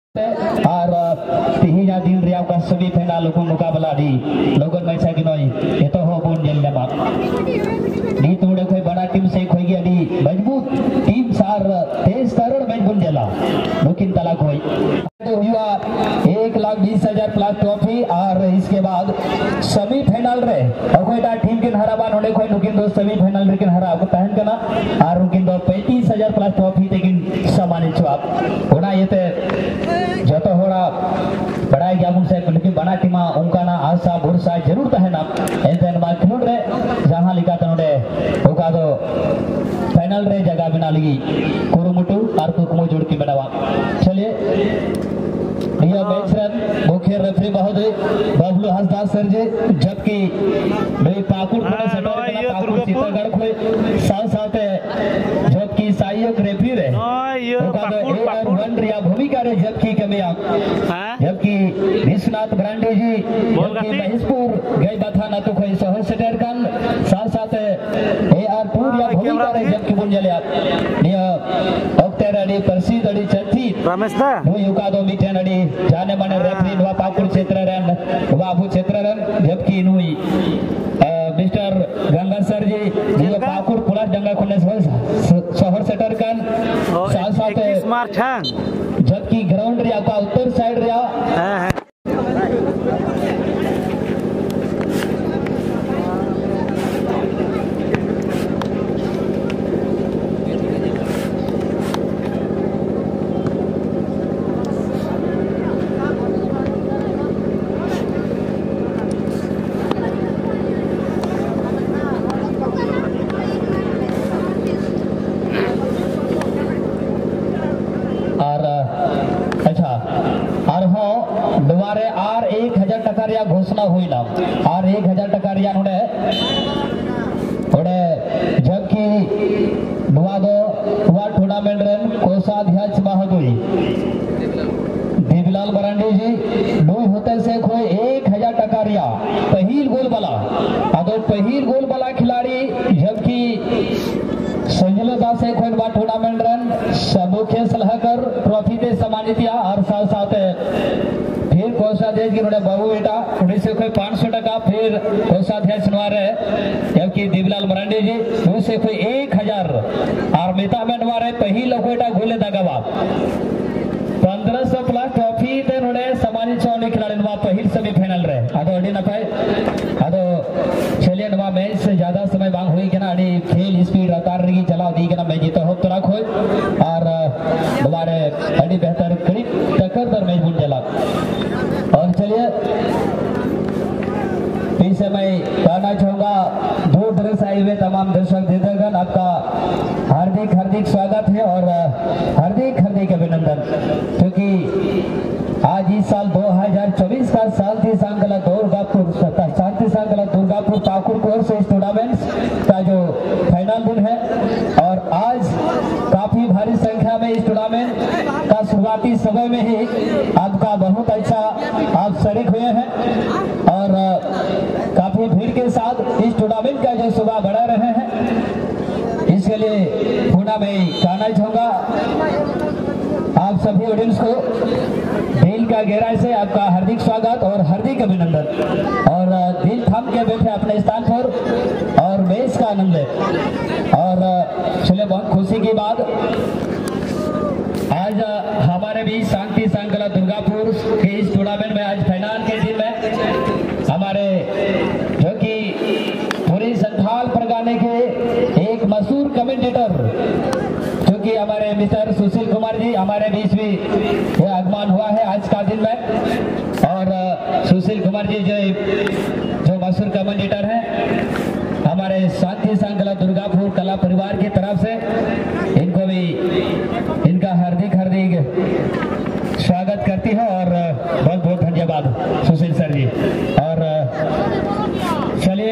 और तिहिना दिन रियाव का सभी फेना लोगों मुकाबला दी लोगों में से गिनोई ये तो हो बोल जल लेमा दी तोड़े कोई बड़ा टीम से कोई गया दी मजबूत टीम सार तेज तरड़ में बुन जला लेकिन तला कोई तो हुआ 1,20,000 प्लस ट्रॉफी और इसके बाद सेमीफाइनल रे और कोई टा टीम के हराबान होने कोई लुकिन दो सेमीफाइनल रे के हरा को पहन करना और उनकिन दो 35,000 प्लस ट्रॉफी लेकिन सम्मानित छुआप होना ये ते जतो होड़ा बड़ा गया मुझसे लेकिन बड़ा टीमा उनका ना आशा भरोसा जरूर तहना ऐसे नमाज खिलुड़ रे जहां लिखा तनोडे उका दो फाइनल रे जगह बिना लगी कुरुमुटु और कुकुमो जोड़ के बनावा चलिए यह मैच रन मुख्य रेफरी महोदय बबलू हंसदा सर जी जबकि मेरी पाकुड़ पाकुड़ सीतागढ़ को साथ साथ जबकि सहायक रेफरी रे वन रिया भूमिका रे जबकि कमिया जबकि विश्वनाथ ब्रांडे जी जबकि महेशपुर गई बथा ना तो कोई सहज सेटर kan साथ साथ AR2 रिया भूमिका रे जबकि बुंजलिया निया ओक्टेराडी प्रसिद्ध अडी चथी रमेश दा वो युकादो मिठन अडी जाने माने रेफरी नवा पाकुड़ क्षेत्र रन बाबू क्षेत्र रन जबकि नुई मिस्टर गंगा सर जी ये पाकुड़ पुलिस डंगा कोने शहर सेटर kan साथ साथ जबकि ग्राउंड रिया का उत्तर साइड रिया घोषणा हुई ना और 1,000 टका रिया नोडे जबकि दुआदो हुआ टूर्नामेंट रन कोषाध्यक्ष महोदय देवीलाल मरांडी जी दुई होते से कोई 1,000 टका रिया पहिल गोल वाला अदो पहिल गोल वाला खिलाड़ी जबकि संजय दास से कोई बार टूर्नामेंट रन मुख्य सलाहकार ट्रॉफी से सम्मानित किया और साथ साथ फिर कोषाध्यक्ष की बाबू बेटा उन्नीस से कोई 500 टका फिर कोषाध्यक्ष नवारे जबकि देवीलाल मरांडी जी दो से कोई 1,000 और मिता में नवारे पहिल बेटा गोले दागवा 1500 प्लस ट्रॉफी दे नोडे सम्मानित छौनी खिलाड़ी नवा पहिल सेमीफाइनल रे अदो अडी न पाए अदो चलिए नवा मैच से ज्यादा समय बांग हुई के ना अडी खेल स्पीड रफ्तार रही चलाओ दी के ना मैच जीतो हो तोरा खोई और हमारे अडी बेहतर करीब टक्कर दर मैच बुन जला और चलिए इस समय कहना चाहूंगा दूर दराज आए हुए तमाम दर्शक दर्शकगण आपका हार्दिक हार्दिक स्वागत है और हार्दिक हार्दिक अभिनंदन क्योंकि आज इस साल 2024 का शांति सांगला दुर्गापुर पाकुड़ कोर्स इस टूर्नामेंट का जो फाइनल दिन है और आज काफी भारी संख्या में इस टूर्नामेंट का शुरुआती समय में ही आपका बहुत अच्छा आप शरीक हुए हैं और काफी भीड़ के साथ इस टूर्नामेंट का जो सुबह बढ़ा रहे हैं इसके लिए पुनः मैं कहना चाहूंगा आप सभी ऑडियंस को दिल का गहराई से आपका हार्दिक स्वागत और हार्दिक अभिनंदन और दिल थाम के बैठे अपने स्थान पर और मैच का आनंद है और चलिए बहुत खुशी की बात आज हमारे भी शांति सांगला दुर्गापुर के इस टूर्नामेंट में आज फाइनल के दिन में हमारे जो कि पूरी संथाल परगने के एक मशहूर कमेंटेटर जो कि हमारे मिस्टर सुशील कुमार जी हमारे बीच भी आगमन हुआ है आज का दिन में और सुशील कुमार जी जो मशहूर कमेंटेटर हैं हमारे शांति सांगला दुर्गापुर कला परिवार की तरफ से इनको भी इनका हार्दिक हार्दिक स्वागत करती है और बहुत बहुत धन्यवाद सुशील सर जी और चलिए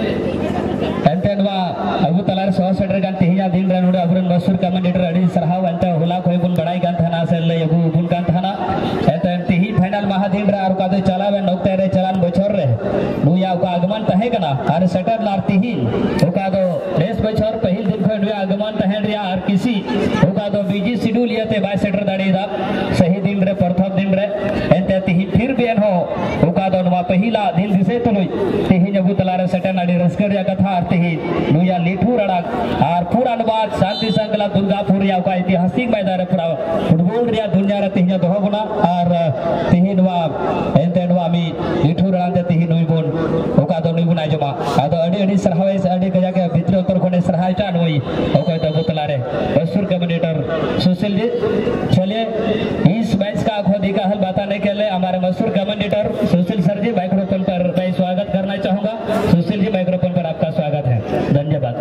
अबू तलार 100 सेटर गान तिहिया दिन रन उड़े अबुरन मशहूर कमेंटेटर अडी सरहाव अंत होला कोई बुन बड़ाई गान थाना से ले अबू बुन गान थाना एतन तिहि फाइनल महादिन रा और कादे चलावे नोकते रे चलान बछर रे नुया का आगमन तहे कना और सेटर लार तिहि ओका दो देश बछर पहिल दिन खो नुया आगमन तहे रे और किसी ओका दो बीजी शेड्यूल यते बाय सेटर दाड़ी दा सही दिन रे प्रथम पहिला दिन दिसे तो तेहिन अबू तलारे सटन अड़ी रस्कर या कथा तेहिन नुया लेठू रड़ाक और पूरा अनुवाद शांति संकला दुर्गापुर या का ऐतिहासिक मैदान पूरा फुटबॉल रिया दुनिया रे तेहिन दोहो गुना और तेहिन वा एंते वा मी लेठू रड़ाते तेहिन नुई बोन ओका दो नुई बुना जमा आदो अड़ी अड़ी सरहावे से अड़ी गजा के भीतर उत्तर कोने सरहाटा नुई ओका तो अबू तलारे बसुर कमेंटेटर सुशील जी चलिए इस मैच का आंखों देखा हल बताने के लिए हमारे मशहूर commentator Sushil sir ji microphone पर मैं स्वागत करना चाहूंगा। सुशील जी माइक्रोफोन पर आपका स्वागत है, धन्यवाद।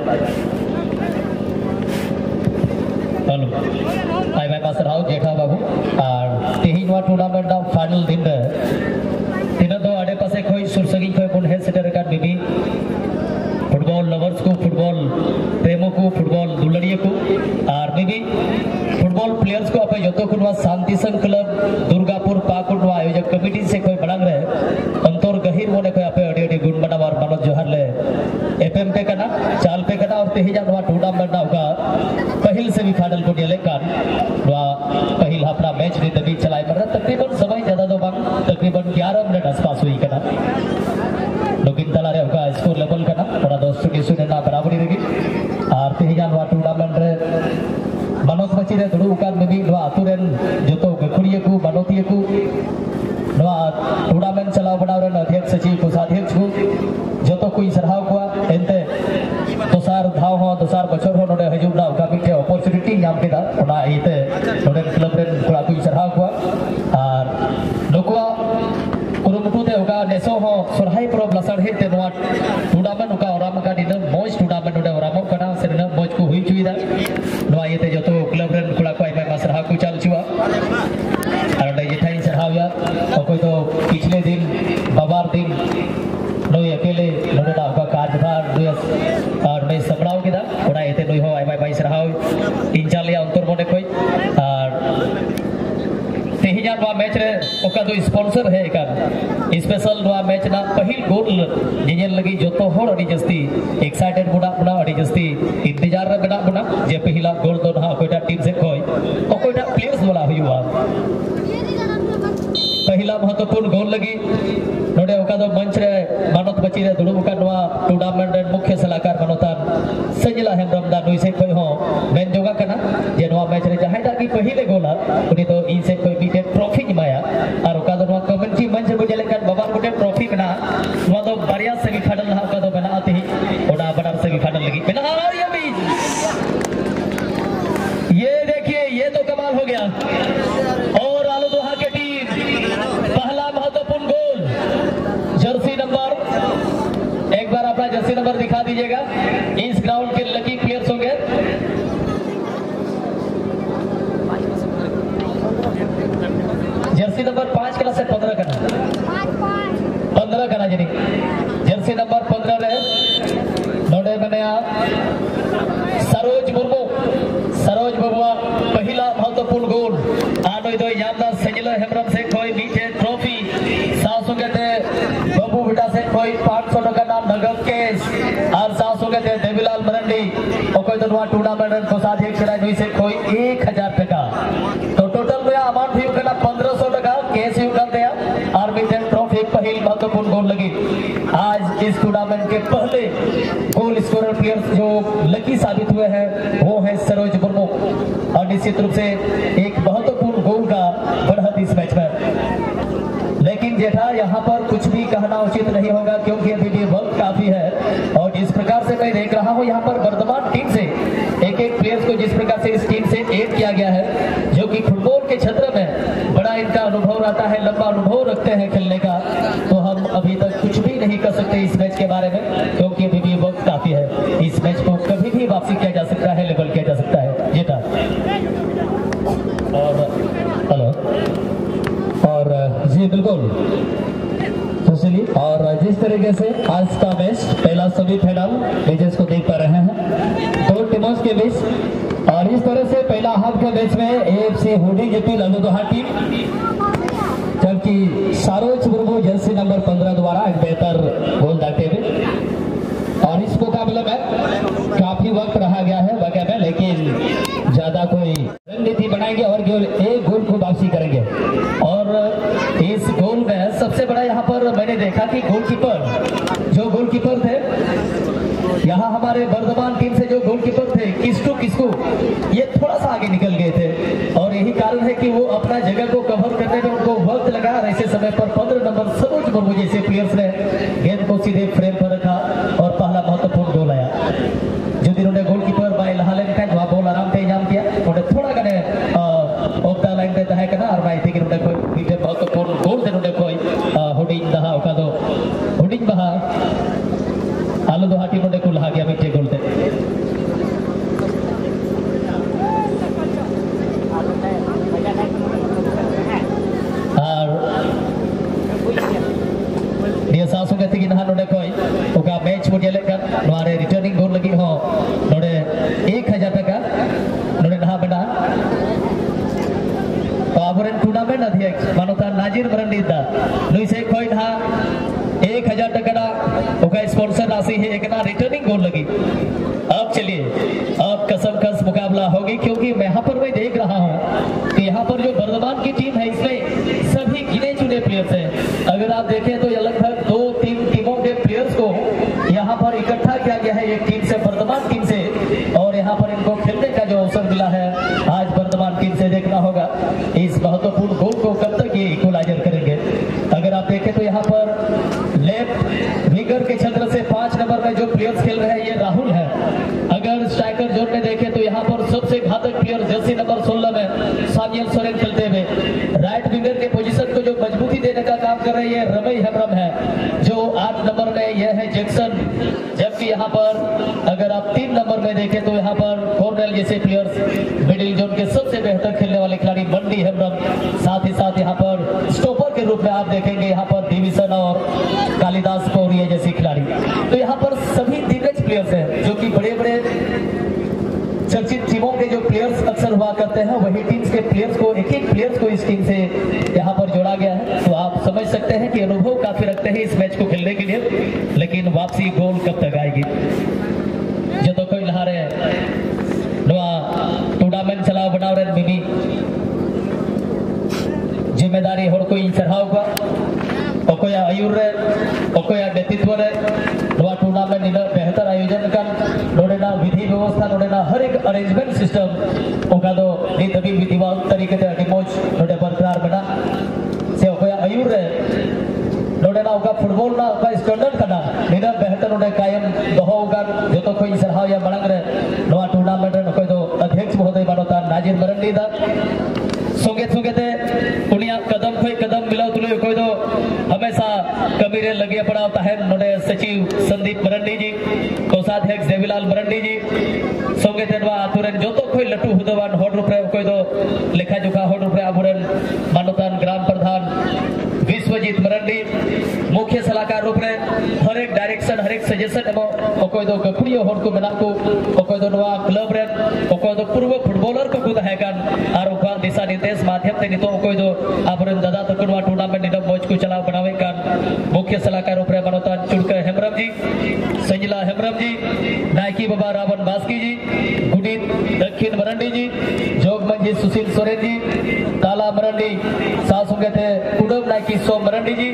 हेलो आई मैं मास्टर हाउ जेठा बाबू और तेहिनवा टूर्नामेंट का फाइनल दिन रे तीनों दो आड़े पासे कोई सुरसगी कोई पुन हेड सेटर का बीबी फुटबॉल लवर्स को फुटबॉल प्रेमों को फुटबॉल दुलड़िए को और बीबी फुटबॉल प्लेयर्स को अपने जोतो कुनवा शांति संघ क्लब दुर्गापुर पाकुनवा आयोजक कमेटी से कोई बड़ंग रहे अंतोर गहिर मोने कोई अपने अड़ी अड़ी गुण बना और मनोज जोहर ले एफएम पे करना चाल पे करना और तेहिजा नवा टूर्नामेंट ना होगा पहल से भी फाइनल को दिले कान नवा पहल अपना मैच ने तभी चलाए मर तकरीबन समय ज्यादा दो बांग तकरीबन 11 मिनट आसपास हुई करना लेकिन तलारे होगा स्कोर लेवल करना थोड़ा दोस्तों के सुने ना बराबरी रही और तेहिजा नवा टूर्नामेंट रे मनोज बची रे दुड़ू कान में भी नवा अतुरेन जोतो गखुड़िए को मनोतिए को नवा टूर्नामेंट चलाव बनाव रे अध्यक्ष सचिव कोषाध्यक्ष को जोतो कोई सरहाव को एंते दोसार धाव हो दोसार बचर हो नोडे हजूब ना का मिटे अपॉर्चुनिटी नाम केदा ओना इते नोडे क्लब रे थोड़ा कोई सरहाव को और लोकवा कुरुमुटु ते होगा नेसो हो सरहाई प्रो ब्लसर हे ते नवा टूर्नामेंट होगा ओराम का दिन मोज टूर्नामेंट ओडे ओराम कना सेना मोज को हुई चुईदा नवा इते जोतो क्लब रे कुला को आई मैं सरहा को चल छुआ और डे जेठाई सरहावया कोई तो पिछले दिन बाबार दिन नोई अकेले नोडे ना होगा कार्यभार और नोई सबराव केदा ओना इते नोई हो आई मैं सरहाव इंचालिया अंतर मोने कोई और तेहिजा नवा मैच रे ओका दो स्पॉन्सर है का स्पेशल नवा मैच ना पहिल गोल जेजेल लगी जोतो होड़ अडी जस्ती एक्साइटेड बुना बुना अडी जस्ती इंतजार रे बना बुना जे पहिला गोल दो ना कोइटा टीम से कोइटा प्लेयर्स वाला हुआ पहिला महत्वपूर्ण गोल लगी नोडे ओका दो मंच रे मानत बची रे दुड़ू का नवा टूर्नामेंट रे मुख्य सलाहकार मनोतान सजला हेमरम दा नुई से कोई हो मेन जोगा कना जे नवा मैच रे जहां दा की पहिले गोल उनी तो इन से कोई बीटे ट्रॉफी जमाया और ओका दो नवा कमेंट्री मंच बुझे लेकर बाबा गुटे ट्रॉफी बना नवा दो बढ़िया से फाइनल ना ओका दो बनाते ही ओना बड़ा से फाइनल लगी बिना और ये देखिए ये तो कमाल हो गया और आलू दोहा के टीम पहला महत्वपूर्ण गोल जर्सी नंबर एक बार अपना जर्सी नंबर दिखा दीजिएगा इस ग्राउंड के लकी प्लेयर्स होंगे जर्सी नंबर 5 क्लास से 15 करना जी जर्सी नंबर 15 रे नोडे बने सरोज बबुआ पहला महत्वपूर्ण गोल आनोई दो यामदार सजला हेमरम से कोई मीठे ट्रॉफी सासों कहते बबू बेटा से कोई 500 टका नाम नगद केस और सासों कहते देवीलाल मरंडी और कोई तो नवा टूर्नामेंट को साथ एक से कोई 1000 टका तो टोटल में अमाउंट ही करना 1500 टका केस ही करते हैं और मीठे ट्रॉफी पहली महत्वपूर्ण गोल लगी आज इस टूर्नामेंट के पहले गोल स्कोरर प्लेयर्स जो लकी साबित हुए हैं वो है सरोज मुर्मू और निश्चित रूप से एक महत्वपूर्ण गोल का बढ़त इस मैच में। लेकिन जेठा यहाँ पर कुछ भी कहना उचित नहीं होगा क्योंकि अभी भी वक्त काफी है और जिस प्रकार से मैं देख रहा हूँ यहाँ पर वर्तमान टीम से एक प्लेयर्स को जिस प्रकार से इस टीम से एड किया गया है जो कि फुटबॉल के क्षेत्र में बड़ा इनका अनुभव रहता है लंबा अनुभव रखते हैं खेलने का तो हम अभी तक कुछ भी नहीं कर सकते इस मैच के बारे में क्योंकि अभी भी वक्त काफी है इस मैच को कभी भी वापसी किया जा सकता है लेवल किया जा सकता है जेठा और हेलो और जी बिल्कुल और जिस तरीके से आज का मैच पहला सेमीफाइनल मैचेस को देख पा रहे हैं दो टीमों के बीच और इस तरह से पहला हाफ के मैच में एएफसी हुडी जेपी लल्लूदोहा टीम जबकि सरोज मुर्मू जर्सी नंबर 15 द्वारा एक बेहतर गोल दागते हुए और इस मुकाबले में काफी वक्त रहा गया है वाकई में लेकिन ज्यादा कोई रणनीति बनाएंगे और केवल एक गोल को वापसी करेंगे और इस गोल में सबसे सबसे बड़ा यहाँ पर मैंने देखा कि गोलकीपर थे यहाँ हमारे वर्धमान टीम से जो गोलकीपर थे किस्कू ये थोड़ा सा आगे निकल गए थे और यही कारण है कि वो अपना जगह को कवर करने में उनको वक्त लगा। ऐसे समय पर 15 नंबर सरोज मुर्मू जैसे प्लेयर्स ने गेंद को सीधे फ्रेम पर रखा और पहला महत्वपूर्ण गोल आया। जो जिन्होंने गोलकीपर बाय लहालेन का वहाँ बॉल आराम से इंजाम किया उन्हें थोड़ा गने ऑफ द लाइन पे तहे करना और मैं थी उन्हें कोई पीछे महत्वपूर्ण गोल दे उन्हें कोई हुडिंग दहा ओका दो हुडिंग बहा आलू दो हाटी उन्हें को लहा गया पीछे गोल दे dia sasu ke tinggi nahan node koi oka match mo jele kan nore returning goal lagi ho node 1000 taka node naha benda to aburen tournament adhyaksh manotan Nazir Marandi da nui se koi naha 1000 taka da oka sponsor राशि है एक ना returning गोल लगी। अब चलिए अब कसम कस मुकाबला होगी क्योंकि मैं यहाँ पर देख रहा हूँ कि यहाँ पर जो वर्धमान की टीम है इसमें सभी गिने चुने प्लेयर्स हैं। अगर आप देखें तो ये लगभग 2-3 टीमों के प्लेयर्स को यहाँ पर इकट्ठा किया गया है एक टीम से वर्धमान टीम से और यहाँ पर इनको खेलने का जो अवसर मिला है आज वर्धमान टीम से देखना होगा इस महत्वपूर्ण गोल को कब तक ये इक्वलाइजर करेंगे। अगर आप देखें तो यहाँ पर लेफ्ट विंगर के क्षेत्र से 5 नंबर में जो प्लेयर्स खेल रहे हैं ये राहुल है। अगर स्ट्राइकर जोन में देखें तो यहाँ पर सबसे घातक प्लेयर जर्सी नंबर 16 में सामियल सोरेन खेलते हुए राइट विंगर के पोजीशन को जो मजबूती देने का काम कर रहे हैं रमई हेम्ब्रम है। जो 8 नंबर में यह है जैक्सन जबकि यहाँ पर अगर आप 3 नंबर में देखें तो यहाँ पर कॉर्नेल जैसे प्लेयर्स मिडिल जोन के सबसे बेहतर खेलने वाले खिलाड़ी मंडी हेम्ब्रम साथ ही साथ यहाँ पर स्टॉपर के रूप में आप देखेंगे यहाँ पर डिविजन और कालिदास पौरिया जैसे खिलाड़ी। तो यहाँ पर सभी दिग्गज प्लेयर्स हैं जो कि बड़े बड़े चर्चित टीमों के जो प्लेयर्स अक्सर हुआ करते हैं वही टीम्स के प्लेयर्स को एक प्लेयर्स को इस टीम से यहाँ पर जोड़ा गया है। तो आप समझ सकते हैं कि अनुभव काफी रखते हैं इस मैच को खेलने के लिए लेकिन वापसी गोल कब तक आएगी जो तो कोई लहा रहे टूर्नामेंट चलाओ बनाओ रहे मिमी जिम्मेदारी हर कोई चढ़ाव का ओकोया आयुर रे ओकोया नेतृत्व रे नवा टूर्नामेंट निना बेहतर आयोजन कर नोडेना विधि व्यवस्था नोडेना हर एक अरेंजमेंट सिस्टम ओका दो नित अभी विधिवत तरीके से डिमोज नोडे बरकरार बना से ओकोया आयुर रे नोडेना ओका फुटबॉल ना ओका स्टैंडर्ड करना निना बेहतर नोडे कायम दोहो ओका जो तो कोई सरहाव या मलंग रे नवा टूर्नामेंट रे कोई दो अध्यक्ष महोदय मानोता नाजिर मरंडी दा सोगे सोगे ते उनिया कदम खोई कदम मिलाओ तुले कोई दो हमेशा कमीरे लगे पड़ा होता है नोडे सचिव संदीप मरंडी जी कोषाध्यक्ष देवीलाल मरंडी जी सोगे तेनवा आतुरन जो तो कोई लटू हुदवान होड रुपरे कोई दो लेखा जोखा होड रुपरे आबुरन मानोतान ग्राम प्रधान विश्वजीत मरंडी मुख्य सलाहकार रूपरे हर एक डायरेक्शन हर एक सजेशन एवं कोई दो गखुड़ियो होड को मेना को कोई दो नवा क्लब रे कोई दो पूर्व फुटबॉलर को कुदा है कान आर उका दिशा निर्देश माध्यम से नितो कोई दो आबुरन दादा तकनवा टूर्नामेंट निदम मौज को चलाव बनावे कान मुख्य सलाहकार रूपरे मानोतान चुड़का हेम्ब्रम जी संजिला हेम्ब्रम जी नायकी बाबा रावण बास्की जी गुडीत दक्षिण मरंडी जी जोगमंजी सुशील सोरेन जी काला मरंडी सासुंगे थे कुडम नायकी सो मरंडी जी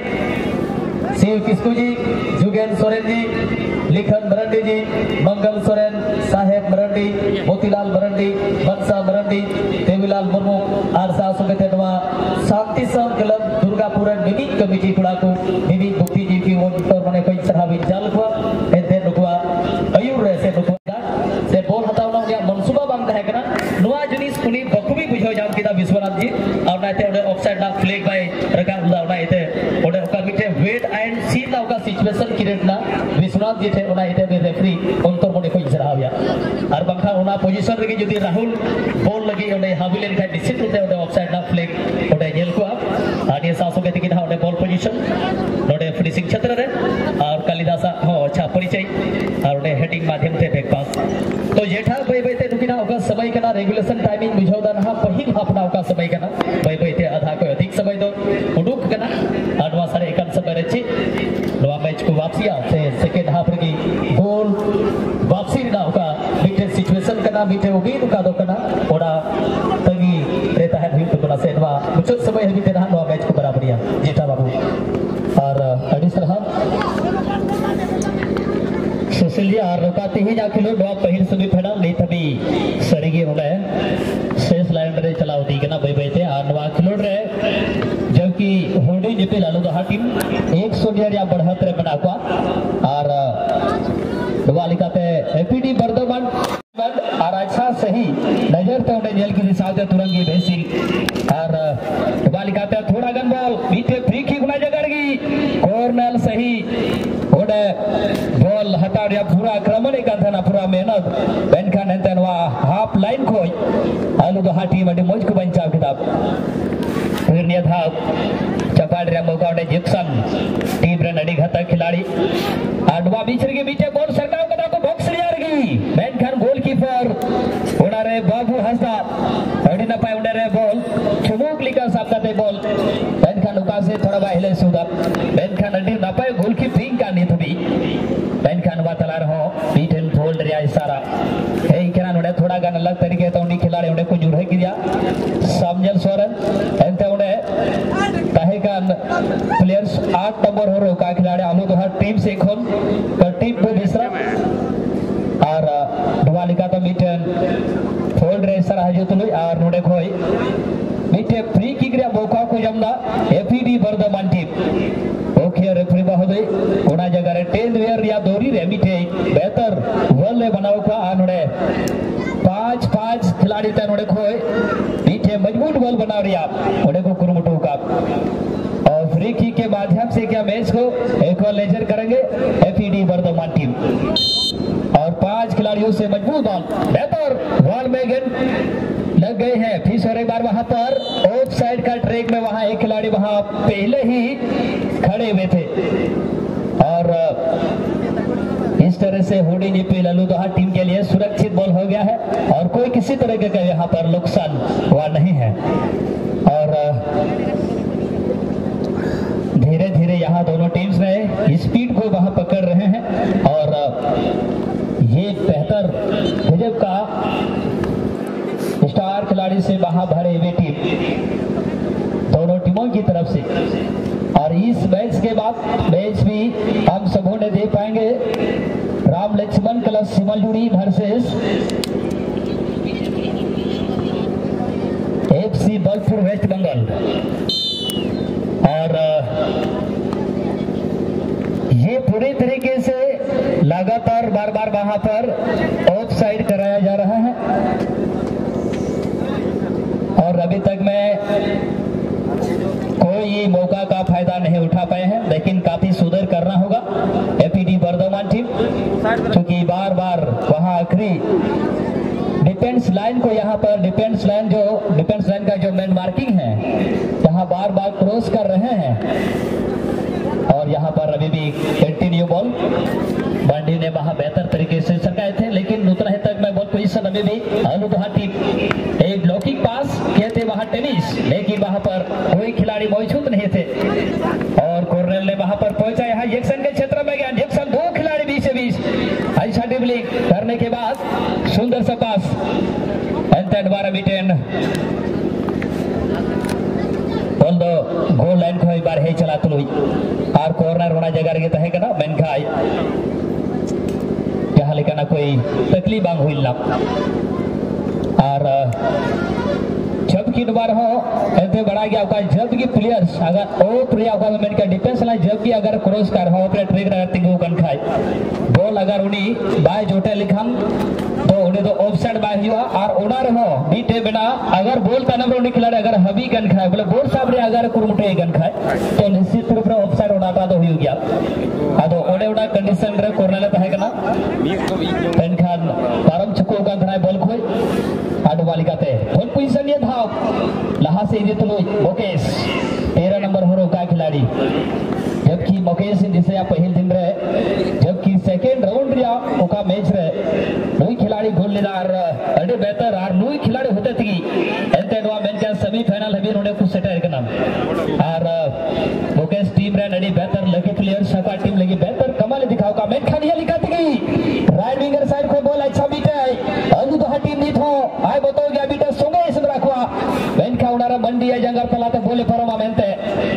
शिव किस्कू जी जुगेन सोरेन जी लिखन मरंडी जी मंगल सोरेन साहेब मरंडी मोतीलाल मरंडी बंसा मरंडी देवीलाल मुर्मू आरसा सुगते नवा शांति संघ क्लब दुर्गापुर मिमी कमिटी कुड़ा को मिमी बुद्धि जी की ओन पर मने कोई सराबी जाल को एते नुकुआ अयुर रे से नुकुआ से बोल हतावना उनिया मनसुबा बांग है कना नवा जिनिस कुनी बखुबी बुझाव जाम किदा विश्वनाथ जी और नाते ओडे ऑफसाइड ना फ्लैग बाय रका हुदा ना एते ओडे ओका मिटे वेट एंड सी ना ओका सिचुएशन क्रिएट ना विश्वनाथ जी थे ओना एते बे रेफरी अंतर मने कोई सराबिया और बंखा ओना पोजीशन रे जदी राहुल बॉल लगी ओडे हाबिलेन का डिसिट होते ओडे ऑफसाइड ना फ्लैग ओडे जेल को आडिया सासो के तिकिन ओडे बॉल पोजीशन नोडे फिनिशिंग क्षेत्र रे और कालिदासा हो अच्छा परिचय और ओडे हेडिंग माध्यम से बैक पास तो जेठा बय बयते नुकिना ओका समय कना रेगुलेशन टाइमिंग बुझावदा ना पहिल हाफना ओका समय कना बय बयते आधा को अधिक समय दो उडुक कना आडवा सारे एकन समय रची नवा मैच को वापसी से सेकंड हाफ रे गोल वापसी ना ओका मिटे सिचुएशन कना मिटे उगी नुका दो कना ओडा तंगी रहता है भी तो बना से नवा मुचत समय हबी ते ना नवा मैच को बराबरिया जेठा बाबू और अडिसरहा सुसिलिया और रोकाते ही जा खिलो दो पहिल सभी फेडा नहीं तभी सरीगे होना है शेष लाइन रे चलाओ दी ना भाई बैठे और नवा खिलो रे जबकि होडी जिपे लालू दहा टीम 100 या बढ़त रे बना को और वालिकाते एपीडी बर्दमान और अच्छा सही नजर तो उन्हें जेल की दिशा से तुरंगी बेसी और वालिकाते थोड़ा गन बॉल बीते फ्री किक ना जगरगी कॉर्नर सही ओडे बॉल हटा दिया पूरा आक्रमण एक था ना पूरा मेहनत बेनखान हेंतन वा हाफ लाइन को आलू दो हाटी मडी मौज को बंचाव किताब फिर नियत था चपाड़ रे मौका उन्हें जिप्सन टीम रे नडी घातक खिलाड़ी आडवा बीच के बीच बॉल सरकाव कदा को बॉक्स रे आरगी बेनखान गोलकीपर ओडा रे बाबू हंसदा अडी न पाए ओडा रे बॉल चुमुक लिका सापकाते बॉल बेनखान उका से थोड़ा बाहिले सुदा बेनखान अडी न पाए गोलकीपिंग का नी थबी बेनखान वातला रहो बीटन फोल्ड रे इशारा हे केना ओडे थोड़ा गान अलग तरीके तो उनी खिलाड़ी ओडे को जुड़े किया समझल सोरन एंते ओडे काहेकान प्लेयर्स 8 नंबर हो रो का खिलाड़ी आलू दोहा टीम से खोन का टीम को दूसरा और दुवालिका तो मीटन फोल्ड रे सर हजू तुलु और नोडे खोई मीटे फ्री किक रे मौका को जमना APD Bardhaman team okay referee महोदय ओना जगह रे 10 वेयर या दोरी रे मीटे बेहतर वले बनाओ का आनोडे 5-5 खिलाड़ी तन ओडे खोई मीटे मजबूत बॉल बना रिया ओडे को कुरुमुटू का और फ्री किक के माध्यम से क्या मैच को एक और लेजर करेंगे एपीडी बर्दमान टीम और 5 खिलाड़ियों से मजबूत बॉल बेहतर बॉल में गेंद लग गए हैं फिर और एक बार वहां पर ऑफ साइड का ट्रैक में वहां एक खिलाड़ी वहां पहले ही खड़े हुए थे और इस तरह से होडी जीपी लालू दोहा टीम के लिए सुरक्षित बॉल हो गया है और कोई किसी तरह का यहाँ पर नुकसान हुआ नहीं है और धीरे धीरे यहाँ दोनों टीम्स ने स्पीड को वहां पकड़ रहे हैं और ये बेहतर गजब का स्टार खिलाड़ी से वहां भरे हुए टीम दोनों टीमों की तरफ से और इस मैच के बाद मैच भी हम सबों ने देख पाएंगे Ram Lakshman club Simaljuri versus FC Bolpur waste Bengal और ये पूरी तरीके से लगातार बार बार वहां पर ऑफ साइड कराया जा रहा है और अभी तक में कोई मौका का फायदा नहीं उठा पाए हैं लेकिन काफी सुधर करना होगा एपीडी बर्दमान टीम क्योंकि बार बार वहां आखिरी डिफेंस लाइन को यहाँ पर डिफेंस लाइन का जो मेन मार्किंग है यहाँ बार बार क्रॉस कर रहे हैं और यहाँ पर अभी भी कंटिन्यू बॉल बांडी ने वहां बेहतर तरीके से सरकाए थे लेकिन नूतन तक में बॉल पोजीशन अभी भी आलू दोहा टीम एक ब्लॉकिंग पास कहते वहां टेनिस लेकिन वहां पर कोई खिलाड़ी मौजूद नहीं थे और कॉर्नर ने वहां पर पहुंचा यहाँ जैक्सन के क्षेत्र में गया जैक्सन 2 खिलाड़ी बीच से बीच अच्छा ड्रिबलिंग करने के बाद सुंदर सा पास गोल लाइन को एक बार है चला तुलुई और कॉर्नर होना जगह गे तहे कना मेनखाई जहां लेकना कोई तकलीफ बांग हुइला और जबकि दोबारा हो ऐसे बड़ा गया का जबकि प्लेयर्स अगर ओ प्लेयर का मेन का डिफेंस लाइन जबकि अगर क्रॉस कर हो अपने ट्रिक रहती गो कन खाई बॉल अगर उनी बाय जोटे लिखम तो उन्हें तो ऑफसाइड बाय हुआ और ओडा रहो बीटे बिना अगर बॉल का नंबर उन्हें खिलाड़ी अगर हबी गन खाए बोले बॉल साबरे अगर कुरमुटे गन खाए तो निश्चित रूप से ऑफसाइड ओडा का तो हो गया अदो ओडे ओडा कंडीशन रे कॉर्नर तहे कना पेनखान परम चुको का धराय बॉल खोई आडो वालिकाते फुल पोजीशन ये था लहा से इधर तुलो मुकेश 13 नंबर हो का खिलाड़ी जबकि मुकेश जिसे आप पहले दिन रहे जबकि सेकेंड राउंड रिया ओका मैच रहे नई खिलाड़ी गोल लेदार अड़े बेहतर और नई खिलाड़ी होते थी एंते नवा मैच का सेमीफाइनल हबी उन्होंने कुछ सेटर करना और मुकेश टीम रे नडी बेहतर लकी प्लेयर सका टीम लगी बेहतर कमाल दिखाओ का मैच खानिया लिखा थी राइट विंगर साइड को बॉल अच्छा बीटे अंदु तो टीम नहीं थो आए बताओ गया बीटा सोंगे इस रखवा मैच का उनारा मंडी है जंगर तलाते बोले परमा मेंते होना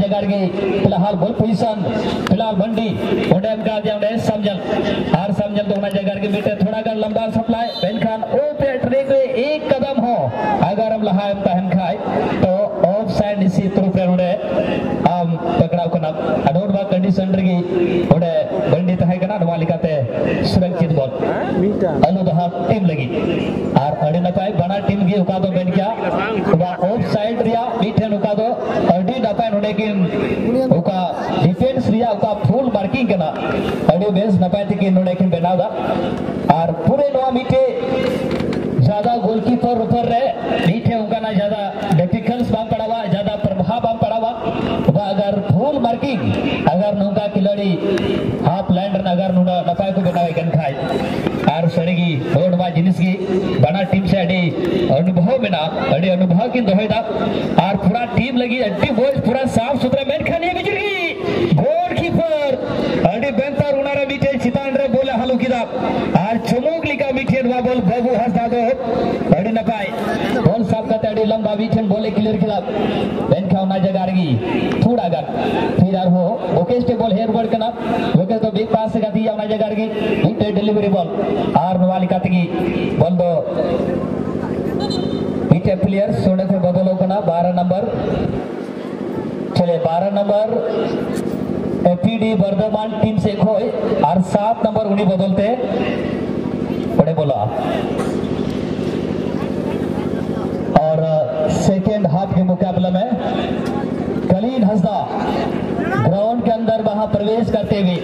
जगह के फिलहाल बॉल पोजीशन फिलहाल बंडी ओडे का दिया ने समझल हार समझल तो ना जगह के बेटे थोड़ा कर लंबा सप्लाई बेन खान ओ पे ट्रेक में एक कदम हो अगर हम लहाय तहन खाए तो ऑफ साइड इसी तरफ पे ओडे हम पकड़ाव करना अडोर बा कंडीशन रगी ओडे बंडी तहे करना नवालिकाते सुरक्षित बॉल अनु दहा टीम लगी और अड़ी नपाय बना टीम की उका दो बेन क्या उका ऑफ साइड रिया मीठे उका दो अड़ी नपाय नोडे की उका डिफेंस रिया उका फुल मार्किंग करना अड़ी बेस नपाय थी कि नोडे की बनाव दा और पूरे नवा मीठे ज्यादा गोलकीपर ऊपर रहे मीठे उनका ना ज्यादा डिफिकल्ट बाम पड़ावा ज्यादा प्रभाव बाम पड़ावा अगर फुल मार्किंग अगर नौका खिलाड़ी हाफ लैंडर अगर नुना नपाय को बनावे गन खाए और सड़गी रोडवा जिनिस की बना टीम से अड़ी अनुभव में ना अड़ी अनुभव की दोहेदा और पूरा टीम लगी अड्डी बॉयज पूरा साफ सुथरा मैच खाने बिजली गोलकीपर अड़ी बेंतर उनारा मीठे चितान रे बोले हालू किदा और चमोक लिका मीठे वा बोल बाबू हंस दादो अड़ी नपाय बॉल साफ करते अड़ी लंबा मीठे बोले क्लियर किदा बेन खाना जगह रगी थोड़ा गन फिर यार हो ओके स्टे बॉल हेयर वर्ड करना ओके तो बिग पास से गति अपना जगह रगी मीठे डिलीवरी बॉल और नवालिका तगी बॉल दो मीठे प्लेयर सोने से बदलो करना 12 नंबर चले 12 नंबर एपीडी वर्धमान टीम से खोए और 7 नंबर उन्हीं बदलते बड़े बोला और सेकेंड हाफ के मुकाबले में कलीन हंसदा ग्राउंड के अंदर वहां प्रवेश करते हुए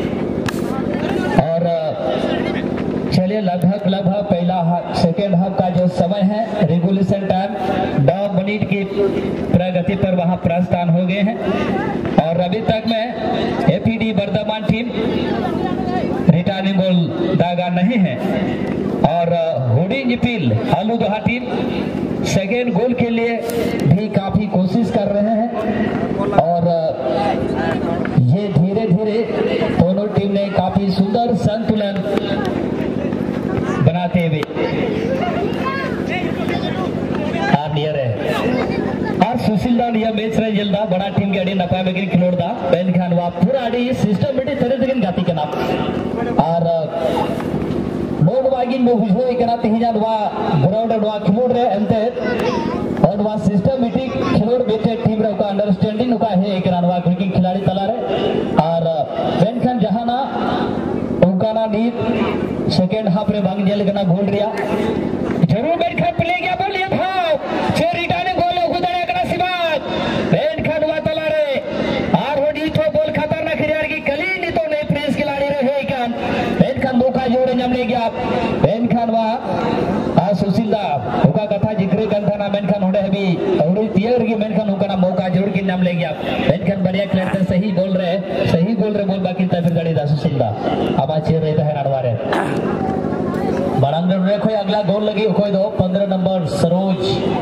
और चलिए लगभग पहला सेकेंड हाफ का जो समय है रेगुलेशन टाइम 9 मिनट की प्रगति पर वहां प्रस्थान हो गए हैं और अभी तक में APD Bardhaman team returning goal दागा नहीं है और हुडी निपिल आलू दोहा टीम सेकेंड गोल के लिए भी काफी कोशिश कर रहे हैं और ये धीरे धीरे दोनों टीम ने काफी सुंदर संतुलन बनाते हुए नियर है और सुशील दान यह मैच रहे जल्दा बड़ा टीम के अड़ी नपाय में खिलोड़ दा बेन खान वा पूरा अड़ी सिस्टमेटिक तरह से गाती के नाम और नोड वागिन में बुझो एकना तिहिजान वा ग्राउंड वा खिलोड़ रे अंते और वा सिस्टमेटिक खिलोड़ बेटे टीम रे का अंडरस्टैंडिंग का है एकना वा क्रिकेट खिलाड़ी तला रे और बेन खान जहाना उनका ना नीत सेकंड हाफ रे भाग जेल करना गोल रिया जरूर बेन खान प्ले गया बोल ये भाव छे रिटर्निंग गोल खुदड़े करना सिबात बेन खान वा तला रे और होडी तो बॉल खतरनाक खिलाड़ी की कली नी तो नहीं प्रेस खिलाड़ी रहे कान बेन खान मौका जोड़े जम ले गया बेन खान वा आ सुशील दा ओका कथा जिक्र करता ना बेन खान होड़े अभी औड़ी तियर की बेन खान ओका ना मौका जोड़ के नाम ले गया बेन खान बढ़िया खेलते सही बोल रहे बोल बाकी तब गड़ी दा सुशील दा अब चेर रहता है नडवारे बड़ांगन रे कोई अगला गोल लगी कोई दो 15 नंबर सरोज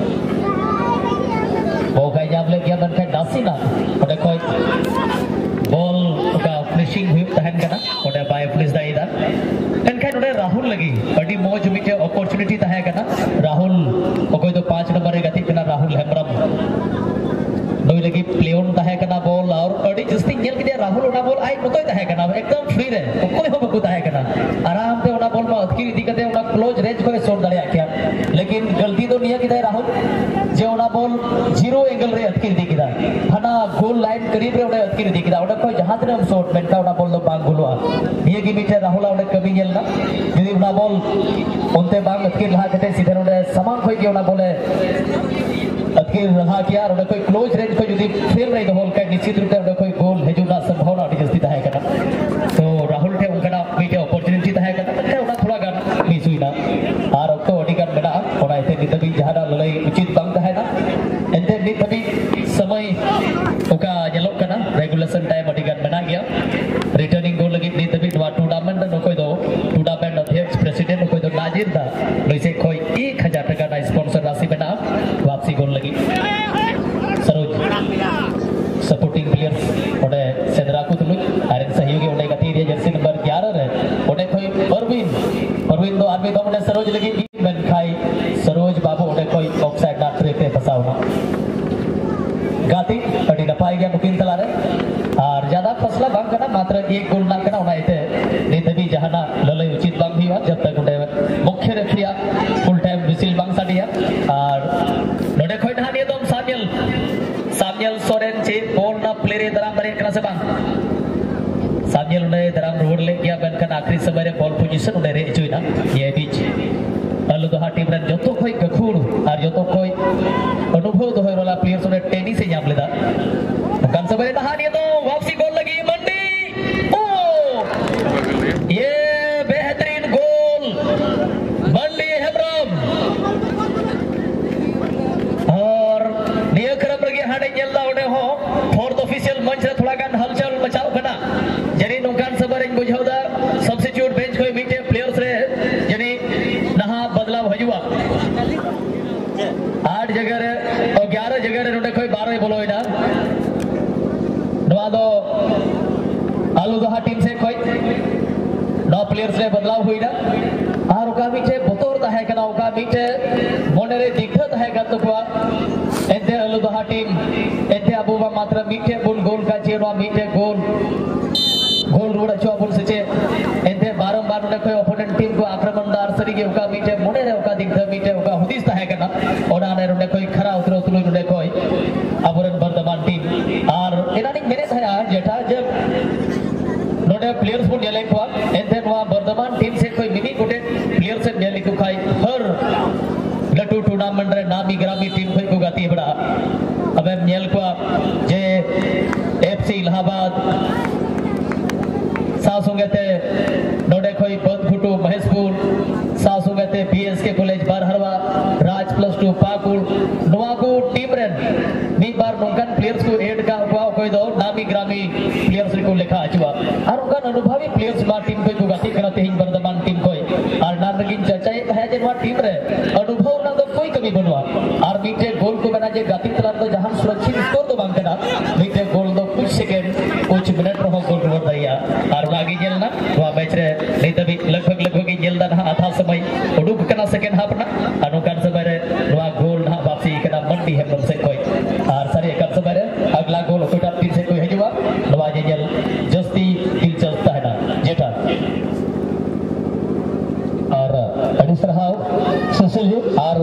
वो कहीं जाम ले गया बनकर दासी ना उन्हें कोई बॉल का फिनिशिंग हुई तहन करना उन्हें बाय पुलिस दा इधर इनका उन्हें राहुल लगी बड़ी मौज में के अपॉर्चुनिटी तहन करना राहुल कोई तो 5 नंबर रे गति करना राहुल हेमब्रम नोई लगी प्लेन तहे करना बॉल और अड़ी जस्ती जेल के राहुल ओना बॉल आई नतोय तहे करना एकदम फ्री रे कोई हो बकु तहे करना आराम से ओना बॉल में अटकी दी कते ओना क्लोज रेंज को शॉट दड़िया किया लेकिन गलती तो नहीं किदा राहुल जे ओना बॉल जीरो एंगल रे अटकी दी किदा हना गोल लाइन करीब रे ओना अटकी दी किदा ओना कोई जहां तने शॉट मेन का ओना बॉल दो बांग गुलवा ये की मीठे राहुल ओना कभी जेलना यदि ओना बॉल उनते बांग अटकी लहा कते सीधे ओना समान कोई के ओना बोले अटकी रहा किया और कोई क्लोज रेंज को यदि खेल रही तो होल का निश्चित रूप से कोई गोल हेजुना संभावना अति जस्ती तहे करना तो राहुल थे उनका मीठे अपॉर्चुनिटी तहे करना तथे ओना थोड़ा गान मिस हुई ना और तो अडी गान मेना ओना इते नितबी जहाना लड़ाई उचित बांग तहे ना एंते नितबी समय ओका जेलोक करना रेगुलेशन टाइम अडी गान मेना गया रिटर्निंग गोल लगी नितबी नवा टूर्नामेंट न कोई दो टूर्नामेंट अध्यक्ष प्रेसिडेंट कोई तो नाजिर था नइसे कोई 1000 टका ना स्पॉन्सर राशि मेना वापसी गोल लगी सरोज सपोर्टिंग प्लेयर्स ओडे सेदराकु तुलु आरे सहयोगी ओडे गति रे जर्सी नंबर 11 रे ओडे कोई परवीन दो आदमी तो ओडे सरोज लगी बन खाई सरोज बाबू ओडे कोई ऑफसाइड ना ट्रैक पे फसावना गाती अडी नपाय बड़ा गया नुकिन तला रे और ज्यादा फसला बांग करना मात्र एक गोल ना करना होना इते नितबी जहाना ललई उचित बांग भी हुआ जब तक उन्हें मुख्य रेफरिया फुल टाइम विसिल बांग साडिया और नोडे खोई ढानिया तो साम्यल सोरेन चे बॉल ना प्लेयर दराम बरे करना से बांग साम्यल उन्हें दराम रोड ले किया बनकर आखिरी समय रे बॉल पोजीशन उन्हें रे चुई ना ये बीच अलु दो टीम रन जो तो कोई गखुड़ और जो तो कोई अनुभव तो है वाला प्लेयर्स उन्हें टेनिस से जाम लेता कम से बड़े नहानिए तो वापसी गोल लगी मंडी ओ ये बेहतरीन गोल मंडी हेब्रम और नियक्रम लगी हाडे जेल्ला उन्हें हो फोर्थ ऑफिशियल मंच रे थोड़ा गान हलचल मचाओ करना जरी नोकान सबरे बुझाउदा सब्स्टिट्यूट बेंच कोई मीटे प्लेयर्स रे जनी नहा बदलाव हजुआ 8 जगह रे और 11 जगह रे नोडे कोई 12 बोलो इना नवा दो आलू दोहा टीम से कोई 9 प्लेयर्स रे बदलाव हुई ना और ओका मीटे बतौर तहे कना ओका मीटे मोने रे दिक्कत है गत को एते आलू दोहा टीम एते अबुबा मात्र मीटे बुन गोल का चेवा मीटे गोल रोड़ा चो बुन सचे एते बारंबार उन्हें कोई ओपोनेंट टीम को आक्रमणदार सरी के ओका मीटे मोने रे ओका दिक्कत मीटे ओका हुदिस तहे कना ओना ने उन्हें कोई खरा उतरो तुलु उन्हें कोई अबरन बर्दमान टीम और इनानी मेरे था जेठा जब नोडे प्लेयर्स को नेले को एते नवा बर्दमान टीम से कोई मिनी कोटे प्लेयर से नेले को खाई हर लटू टूर्नामेंट रे नामी ग्रामी टीम कोई को गाती बड़ा अब हम नेल को जे एफसी इलाहाबाद सासुंगते नोडे कोई बदफुटू महेशपुर सासुंगते बीएसके कॉलेज बारहरवा राज +2 पाकुड़ नवाको टीम रेन नी बार नोकन प्लेयर्स को ऐड का हुआ कोई दो नामी ग्रामी प्लेयर्स को लेखा आचुआ और उनका अनुभवी प्लेयर्स बा टीम को गाती करते हैं बर्दमान टीम को और नारगिन चर्चा है जे टीम रे अनुभव ना तो कोई कमी बनवा और मीटे गोल को बना जे गाती तला तो जहां सुरक्षित स्कोर तो बांग करना मीटे गोल दो कुछ सेकंड कुछ मिनट रहो गोल रोड दिया और लागी जेलना वा मैच रे नहीं तभी लगभग जेलदा ना आधा समय उडुक कना सेकंड हाफ ना अनुकान समय रे वा गोल ना वापसी कना मंडी है से कोई और सारे कब समय रे अगला गोल कोटा टीम से कोई हजुआ नवा जेल जस्ती दिलचस्प है ना जेठा और अडिस रहाओ सुशील जी और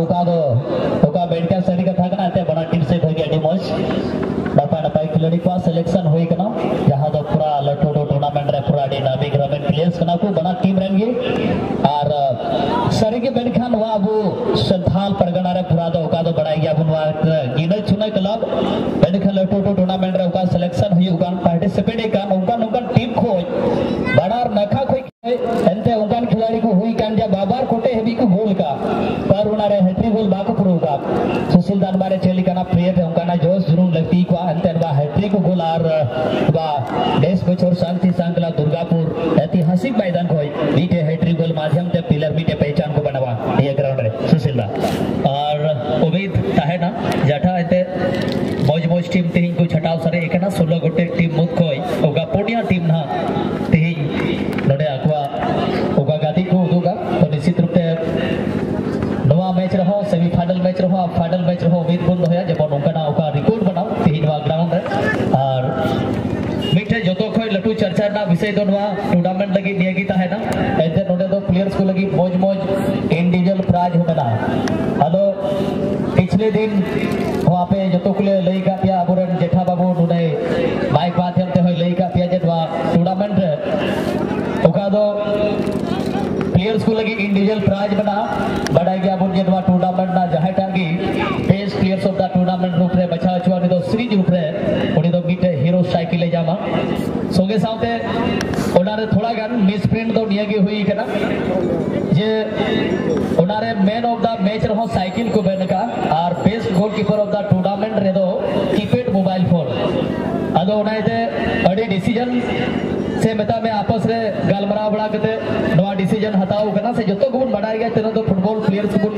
ओका बेडका सड़ी का थाकना ते बड़ा टीम से भगे डिमोस नपाई खिलाड़ी का सिलेक्शन होई कना जहां दो पूरा लटो टूर्नामेंट रे पूरा डी नामी ग्रामीण प्लेयर्स कना को बड़ा टीम रहेंगे और सरी के बेडखान वा वो संथाल परगना रे पूरा दो ओका दो बड़ा गया बुनवा गिने चुने क्लब बेडखान लटो टूर्नामेंट रे ओका सिलेक्शन हुई ओका पार्टिसिपेट का ओका टीम को बड़ा नखा कोई एंते उनका खिलाड़ी को हुई कान जा बाबार कोटे हेवी को गोल का पर उनारे हैट्रिक गोल बाको पुरो का सुशील दान बारे चली काना प्रिय पे उनका ना जोश जरूर लगती को अंते बा हैट्रिक गोल और बा देश बचोर शांति सांगला दुर्गापुर ऐतिहासिक मैदान कोई बीटे हैट्रिक गोल माध्यम से पिलर बीटे पहचान को बनवा ये ग्राउंड रे सुशील दा और उम्मीद ताहे ना जाठा एते मौज टीम तेहिं को छटाव सरे एकना 16 गोटे टीम मुत कोई ओगा पोडिया टीम ना तेहिं नोडे अकवा ओगा गादी को उदुगा तो निश्चित रूप से नवा मैच रहो सेमीफाइनल मैच रहो फाइनल मैच रहो उम्मीद बंद होया जब नोका ना ओका रिकॉर्ड बनाओ तेहिं नवा ग्राउंड रे और मिठे जो तो कोई लटू चर्चा ना विषय दो नवा टूर्नामेंट लगी नियगी ता है ना ऐसे नोडे दो प्लेयर्स को लगी मौज इंडिविजुअल प्राइज होना हेलो पिछले दिन वहाँ पे जो तो कुले लई का पिया अबुरन जेठा बाबू नुने माइक माध्यम ते होय लई का पिया जेटवा टूर्नामेंट रे ओका दो प्लेयर्स को लगी इंडिविजुअल प्राइज बना बड़ा गया बुन जेटवा टूर्नामेंट ना जहां टांगी best players of the tournament रूप रे बचा छुआ नि दो सीरीज रूप रे उनी दो मीटे हीरो साइकिल ले जामा सोगे साउते ओनारे थोड़ा गान मिस प्रिंट दो नियगी हुई कना जे ओनारे मैन ऑफ द मैच रहो साइकिल को बेनका और best goalkeeper of the tournament रे दो कीपैड मोबाइल फोन अदो ओनाइते अडी डिसीजन से मेता में आपस रे गालमरा बड़ा कते नवा डिसीजन हताओ कना से जतो गुण बड़ा गया तेनो तो फुटबॉल प्लेयर्स गुण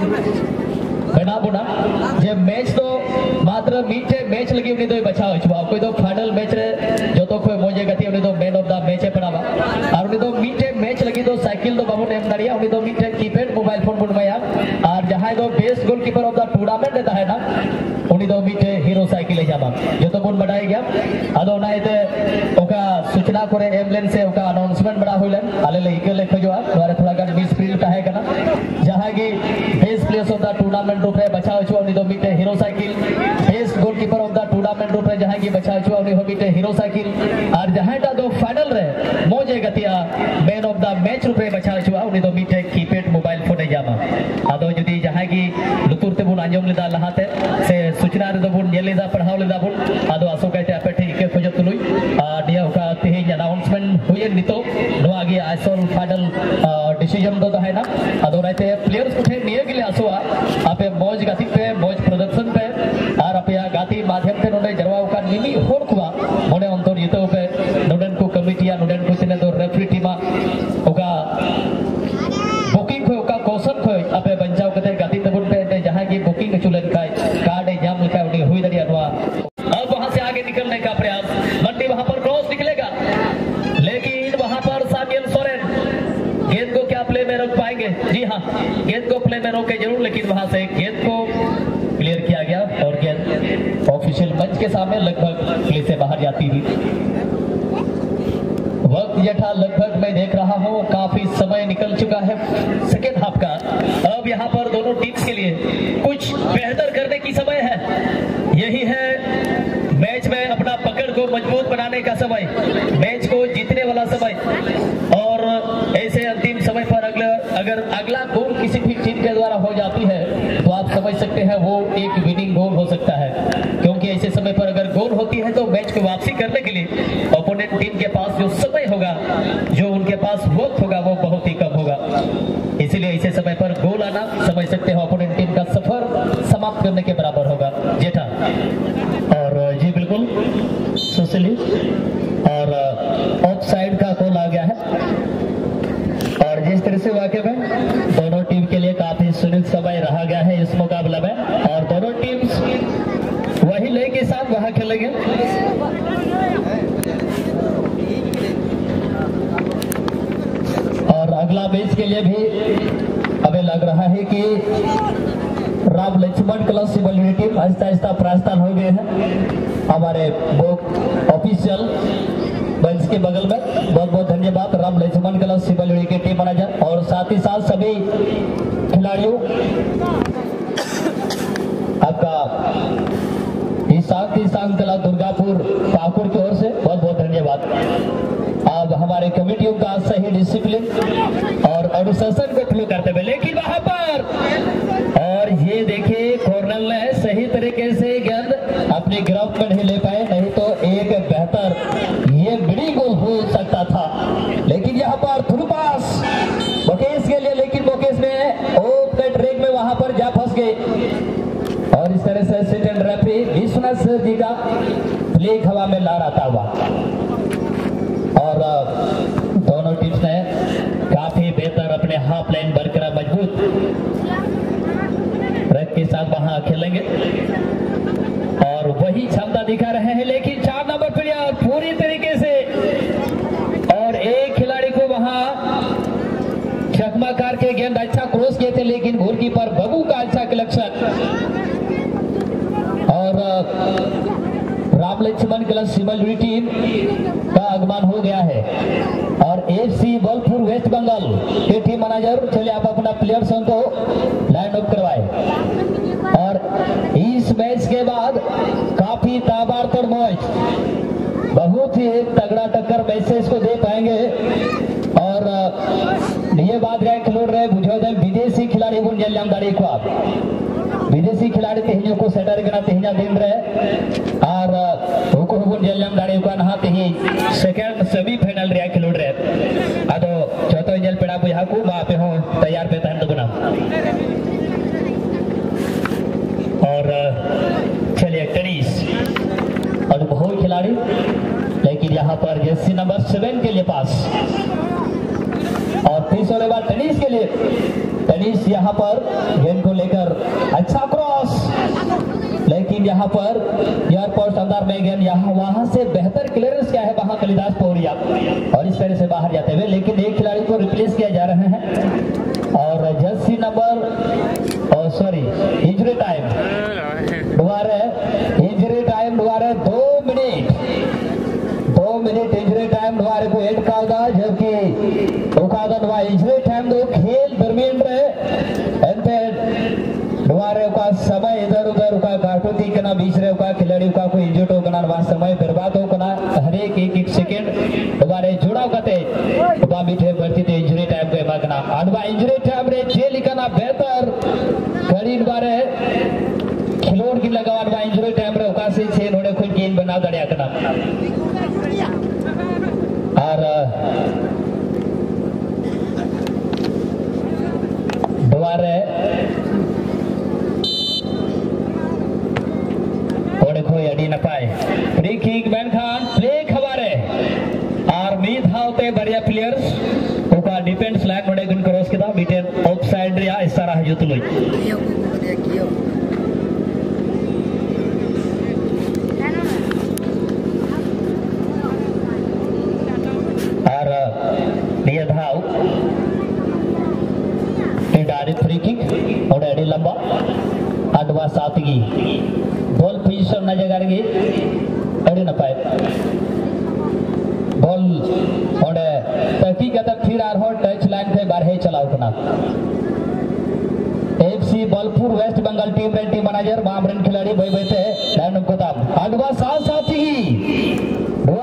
बना बुना जे मैच तो मात्र मीठे मैच लगी उनी तो बचाओ छवा कोई तो फाइनल मैच रे जो तो कोई मोजे गति उनी तो मैन ऑफ द मैच पड़ावा और उनी तो मीठे मैच लगी तो साइकिल तो बाबू नेम दरिया उनी तो मीठे कीपैड मोबाइल फोन बनवाया और जहां दो best goalkeeper of the tournament देता है ना उनी तो मीठे हीरो साइकिल ले जामा जो तो बुन बढ़ाई गया आदो नाइते ओका सूचना करे एम्बुलेंस से ओका अनाउंसमेंट बड़ा होइलन आले लेके ले खोजवा द्वारा थोड़ा गान मिस फील्ड ताहे कना जहां की best player of the tournament रूप रे बचाव छुआ उनी दो मिटे Hero cycle best goalkeeper of the tournament रूप रे जहां की बचाव छुआ उनी हो मिटे हीरो साइकिल और जहां टा दो फाइनल रे मोजे गतिया मैन ऑफ द मैच रूप रे बचाव छुआ उनी दो मिटे कीपैड मोबाइल फोन जामा आदो जदी जहां की लुतुर ते बुन आंजम लेदा लहाते से सूचना रे दो बुन नेल लेदा पढ़ाव लेदा बुन आदो आसोकाइते आपे ठीक के खोज तुलुई दिया ओका तेहे अनाउंसमेंट हुए नितो नोआ गे आइसोल फाइनल डिसीजन दो है ना आदो राइते प्लेयर्स उठे निये के लिए आसोआ आपे मौज गाती पे मौज प्रदर्शन पे और आपे गाती माध्यम ते नोडे जरवा ओका निमी होड़ खुआ मोने अंतर येतो पे नोडन को कमिटिया नोडन को तिने दो रेफरी टीमा ओका बुकिंग को ओका कौशल को आपे बंचाव कते गाती तबुन पे जहां की बुकिंग चुलन का कार्ड जाम लिखा उनी हुई दरिया नोआ अब वहां से आगे निकलने का प्रयास मंडी वहां पर क्रॉस निकलेगा लेकिन वहां पर सामियल सोरेन गेंद को क्या प्ले में रोक पाएंगे जी हाँ गेंद को प्ले में रोके जरूर लेकिन वहां से गेंद को क्लियर किया गया और गेंद ऑफिशियल मंच के सामने लगभग प्ले से बाहर जाती हुई वक्त यथा लगभग मैं देख रहा हूं काफी समय निकल चुका है सेकेंड हाफ का अब यहां पर दोनों टीम्स के लिए कुछ बेहतर करने की समय है यही है मैच में अपना पकड़ को मजबूत बनाने का समय मैच को जीतने वाला समय और ऐसे अंतिम समय पर अगर अगला गोल किसी भी टीम के द्वारा हो जाती है तो आप समझ सकते हैं वो एक विनिंग गोल हो सकता है क्योंकि ऐसे समय पर अगर गोल होती है तो मैच को वापसी करने के लिए ओपोनेंट टीम के पास जो समय होगा जो उनके पास वक्त होगा वो बहुत ही कम होगा इसीलिए ऐसे समय पर गोल आना समझ सकते हैं ओपोनेंट टीम का सफर समाप्त करने के बराबर होगा जेठा और जी बिल्कुल सुशीली और ऑफ साइड का गोल आ गया है और जिस तरह से वाकई में दोनों टीम के लिए काफी सुनिश्चित समय रहा गया है इस मुकाबला में और दोनों टीम्स वही लय के साथ वहां खेलेंगे और अगला मैच के लिए भी हमें लग रहा है कि राम लक्ष्मण क्लब सिवल टीम आहिस्ता आहिस्ता प्रस्थान हो गए हैं हमारे ऑफिशियल मंच के बगल में बहुत बहुत धन्यवाद राम लक्ष्मण क्लब सिवल के टीम मैनेजर और साथ ही साथ सभी खिलाड़ियों आपका ईशान कला दुर्गापुर पाकुड़ की ओर से बहुत बहुत धन्यवाद अब हमारे कमेटियों का सही डिसिप्लिन और अनुशासन को फॉलो करते हुए लेकिन वहां पर और ये देखिए कॉर्नर ने सही तरीके से गेंद अपने ग्राउंड में नहीं ले पाए नहीं तो एक बेहतर ये मिनी गोल हो सकता था लेकिन यहाँ पर थ्रू पास मुकेश के लिए लेकिन मुकेश ने ओप के ट्रैक में वहां पर जा फंस गए और इस तरह से assistant referee Vishwanath sir ji का फ्लैग हवा में लहराता हुआ और दोनों टीम्स ने काफी बेहतर अपने हाफ लाइन बरकरार मजबूत रख के साथ वहां खेलेंगे और वही क्षमता दिखा रहे हैं लेकिन 4 नंबर प्लेयर पूरी तरीके से और एक खिलाड़ी को वहां चकमाकार के गेंद अच्छा क्रॉस किए थे लेकिन गोलकीपर बबू का अच्छा कलेक्शन और राम लक्ष्मण क्लब सिवल टीम का आगमन हो गया है और एफसी बलपुर वेस्ट बंगाल के टीम मैनेजर चलिए आप अपना प्लेयर्स को लाइन अप करवाए और इस मैच के बाद काफी ताबड़तोड़ मैच बहुत ही तगड़ा टक्कर मैसेज को दे पाएंगे और ये बात गए खिलोड़ रहे बुझो विदेशी खिलाड़ी को जल्लाम दाड़ी को आप विदेशी खिलाड़ी तेहियों को सेटर करना तेहिया दिन रहे और हुको हुकुन जल्लाम दाड़ी को नहाते ही सेकंड सेमीफाइनल रे खिलोड़ रहे आदो चौथो जल पेड़ा बुझा को वहां पे हो तैयार पे तहन दुगुना और चलिए टेनिस और बहुत खिलाड़ी लेकिन यहाँ पर जर्सी नंबर 7 के लिए पास और 30 होने बाद टेनिस के लिए टेनिस यहाँ पर गेंद को लेकर अच्छा क्रॉस लेकिन यहाँ पर एयरपोर्ट अंदर में गेंद यहाँ वहां से बेहतर क्लियरेंस क्या है वहां कलिदास पौड़िया और इस तरह से बाहर जाते हुए लेकिन एक खिलाड़ी को रिप्लेस किया जा रहे हैं और jersey number sorry injury time दोबारा समय बर्बाद होना हर एक सेकेंड बारे जुड़ाव करते मीठे बढ़ती थे इंजरी टाइम को एमागना अनवा इंजरी टाइम रे जे लिखना बेहतर घड़ी बारे खिलोड़ की लगा अनवा इंजरी टाइम रे उकासे छे नोड़े खुद गेंद बना दड़िया करना और दोबारा कोई अड़ी न पाए फ्री किक बैन खान प्ले खबारे और मीत हाउते बढ़िया प्लेयर्स ओका डिफेंस लाइन नोड़े गुन क्रॉस किदा बीटेन ऑफसाइड रिया इशारा हजुतुलुई और निया धाव डायरेक्ट फ्री किक और अड़ी लंबा अडवा सातगी बॉल पोजीशन ना जगह गे अड़ी न पाए बॉल और टकी कदा फिर आर हो टच लाइन पे बाहर चलाओ कना FC Bolpur waste Bengal team manager मामरन खिलाड़ी भाई बैठे लाइन को ताब अडवा साथी